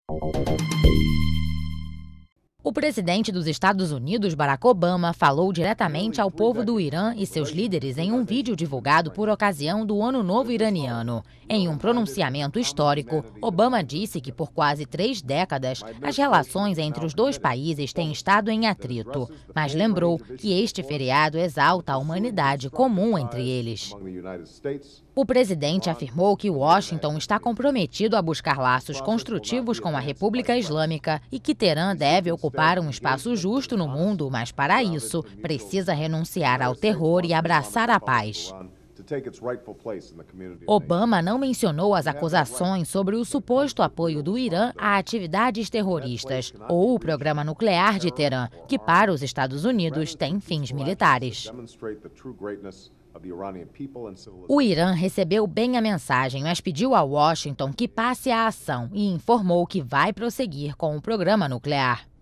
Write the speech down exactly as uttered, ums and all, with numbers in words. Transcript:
O presidente dos Estados Unidos, Barack Obama, falou diretamente ao povo do Irã e seus líderes em um vídeo divulgado por ocasião do Ano Novo Iraniano. Em um pronunciamento histórico, Obama disse que por quase três décadas as relações entre os dois países têm estado em atrito, mas lembrou que este feriado exalta a humanidade comum entre eles. O presidente afirmou que Washington está comprometido a buscar laços construtivos com a República Islâmica e que Teherã deve ocupar um espaço justo no mundo, mas para isso precisa renunciar ao terror e abraçar a paz. Obama não mencionou as acusações sobre o suposto apoio do Irã a atividades terroristas ou o programa nuclear de Teherã, que para os Estados Unidos tem fins militares. O Irã recebeu bem a mensagem, mas pediu a Washington que passe a ação e informou que vai prosseguir com o programa nuclear.